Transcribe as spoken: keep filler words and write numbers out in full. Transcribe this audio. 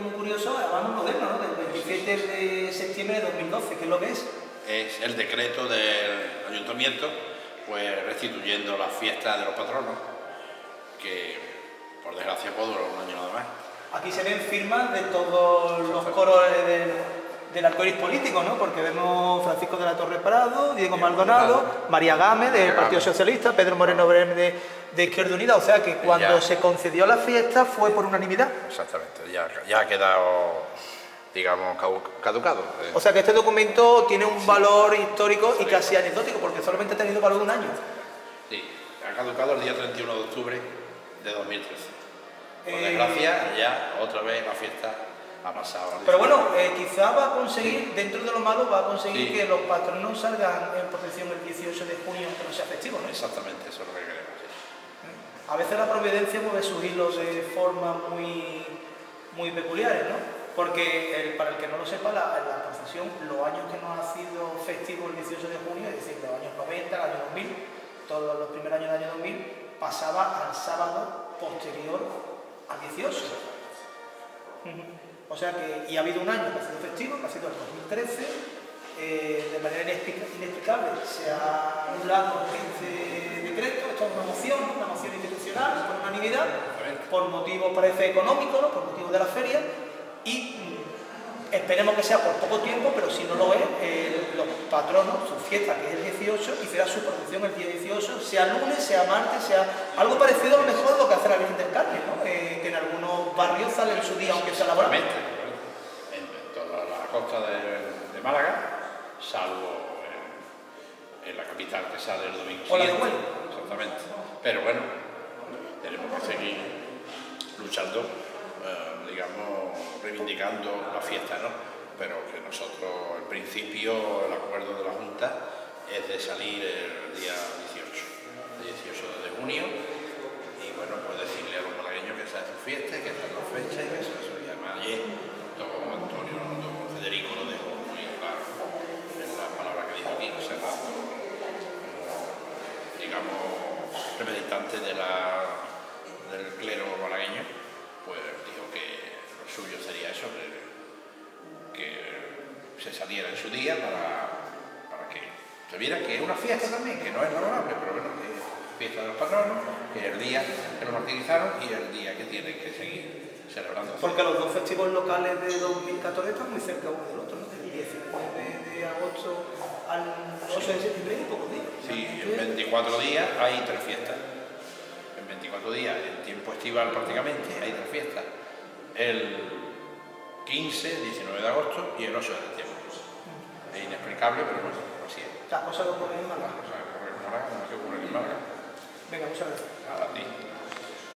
muy curioso, además muy moderno, ¿no? Del veintisiete de septiembre de dos mil doce, ¿qué es lo que es? Es el decreto del ayuntamiento, pues restituyendo las fiestas de los patronos, que por desgracia puede durar un año nada más. Aquí se ven firmas de todos los coros del, del arcoíris político, ¿no? Porque vemos Francisco de la Torre Prado, Diego Maldonado, María Gámez del Partido Socialista, Pedro Moreno Brem de, de Izquierda Unida, o sea que cuando se concedió la fiesta fue por unanimidad. Exactamente, ya, ya ha quedado, digamos, caducado. O sea que este documento tiene un valor histórico y casi anecdótico, porque solamente ha tenido valor de un año. Sí, ha caducado el día treinta y uno de octubre de dos mil trece. Por Eh, desgracia, ya otra vez la fiesta ha pasado. Pero bueno, eh, quizá va a conseguir, dentro de lo malo, va a conseguir sí. que los patronos salgan en procesión el dieciocho de junio, que no sea festivo, ¿no? Exactamente, eso es lo que queremos. Sí. A veces la providencia mueve sus hilos de forma muy, muy peculiares, ¿no? Porque el, para el que no lo sepa, la, la procesión, los años que no ha sido festivo el dieciocho de junio, es decir, los años noventa, el año dos mil, todos los primeros años del año dos mil, pasaba al sábado posterior al dieciocho. O sea que, y ha habido un año que ha sido festivo, que ha sido el dos mil trece, eh, de manera inexplicable se ha anulado este decreto, esto es una moción, una moción institucional, por unanimidad, por motivos, parece, económicos, ¿no? Por motivos de la feria, y mm, esperemos que sea por poco tiempo, pero si no lo es, eh, los patronos, su fiesta, que es el dieciocho, y será su procesión el día dieciocho, sea lunes, sea martes, sea algo parecido a lo mejor a lo que hace la Virgen del Carmen, ¿no? Eh, que en algunos barrios sale en su día, aunque sea laboral. En, en toda la costa de, de Málaga, salvo en, en la capital que sale el domingo O la de siguiente. Huelva. Exactamente. Pero bueno, tenemos que seguir luchando, eh, digamos, reivindicando la fiesta, ¿no? Pero que nosotros, en principio, el acuerdo de la Junta es de salir el día dieciocho, el dieciocho de junio, y bueno, pues decirle a los malagueños que esa es su fiesta, que esta es la fecha y que eso se llama ayer. Don Antonio, don Federico lo dejó muy claro en la palabra que dijo aquí, o sea, digamos, representante de la, del clero malagueño, pues dijo que lo suyo sería eso, que, que se saliera en su día para, para que se viera que es una fiesta también, que no es normal, pero bueno, que es fiesta de los patronos, que es el día que lo martirizaron y el día que tienen que seguir celebrando. Porque los dos festivos locales de dos mil catorce están muy cerca uno del otro, ¿no? Del diecinueve de agosto al ocho de septiembre y pocos días. Sí, en veinticuatro días hay tres fiestas. En veinticuatro días, en tiempo estival prácticamente, hay tres fiestas. El quince, diecinueve de agosto y el ocho de septiembre. Es inexplicable, pero bueno, así es. Las cosas que ocurren en Málaga. Las cosas que ocurren en Málaga, no que ocurren en Málaga. Venga, muchas gracias. A ti.